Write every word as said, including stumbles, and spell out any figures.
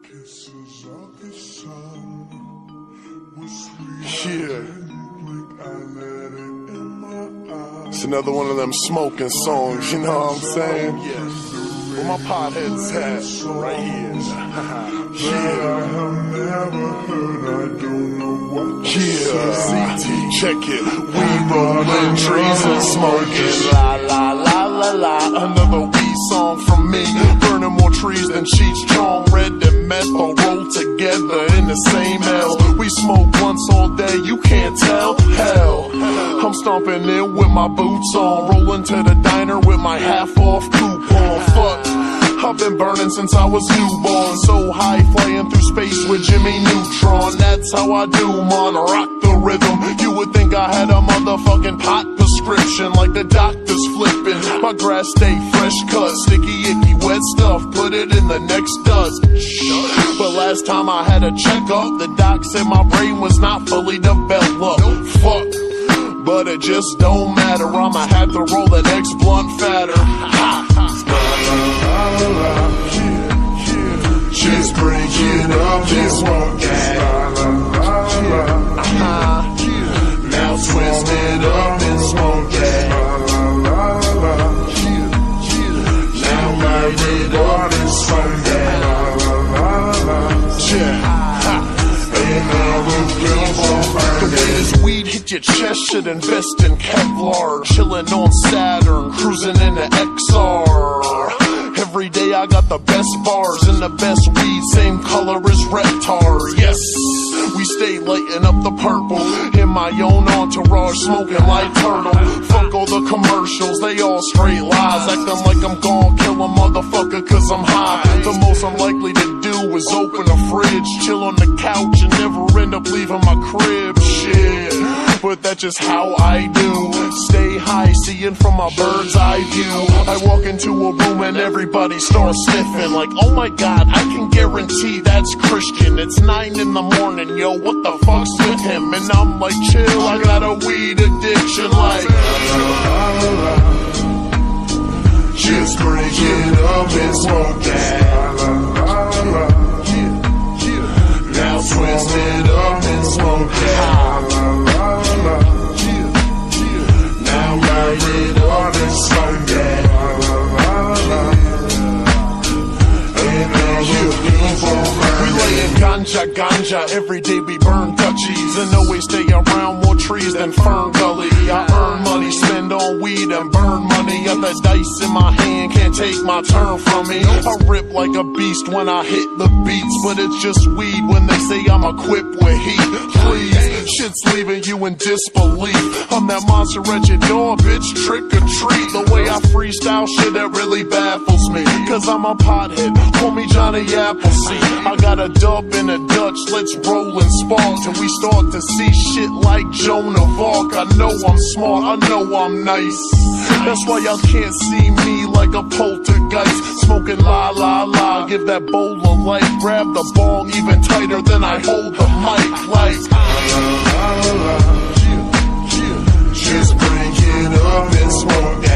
Kisses of the sun were sweet. Yeah. I let it in my eyes. It's another one of them smoking songs, you know what I'm saying? Yeah. Where my potheads at? Right here. Yeah. I have never heard, I don't know what to Yeah. say. C T, check it. We rolling trees and smoking. La la la la la. Another weed song from me. Burning more trees than Cheech, Chong, Red, and Meth all rolled together in the same L. We smoke once all day, you can't tell. Hell, I'm stomping in with my boots on, rolling to the diner with my half off coupon. Fuck, I've been burning since I was newborn. So high, flying through space with Jimmy Neutron. That's how I do, man, rock the rhythm. You would think I had a motherfucking pot prescription, like the doctor's flipping. My grass stay fresh cut, sticky icky wet stuff, put it in the next dust. But last time I had a checkup, the doc said my brain was not fully developed. Fuck, but it just don't matter, I'ma have to roll the next blunt fatter. Just break it up and smoke that. Now twist it up and smoke that. Now light it up and smoke that. And now we're built for The way this weed hit your chest should invest in Kevlar. Chillin' on Saturn, cruising in the X R. Every day I got the best bars and the best weed, same color as Reptar. Yes, we stay lighting up the purple in my own entourage, smoking like turtle. Fuck all the commercials, they all straight lies, acting like I'm gon' kill a motherfucker cause I'm high. The most I'm likely to do is open a fridge, chill on the couch and never end up leaving my crib. Shit, but that's just how I do. Stay high, seeing from my bird's eye view. I walk into a room and everybody starts sniffing, like, oh my god, I can guarantee that's Christian. It's nine in the morning, yo, what the fuck's with him? And I'm like, chill, I got a weed addiction, like. just break it up and smoke that. Now twist it up and smoke that. Now light it up and smoke that. And now you're beautiful. We layin' ganja, ganja, every day we burn Dutchies and always stay around more trees than Fern Gully. I earn money, spend on weed and burn money. Got that dice in my hand, can't take my turn from me. I rip like a beast when I hit the beats, but it's just weed when they say I'm equipped with heat. Please, shit's leaving you in disbelief. I'm that monster at your door, bitch, trick or treat. The way I freestyle shit, that really baffles me, cause I'm a pothead, call me Johnny Appleseed. I got a dub and a Dutch, let's roll and spark till we start to see shit like Joan of Arc. I know I'm smart, I know I'm nice, that's why y'all can't see me like a poltergeist. Smoking la la la, give that bowl of light, grab the ball even tighter than I hold the mic, like. Just break it up and smoke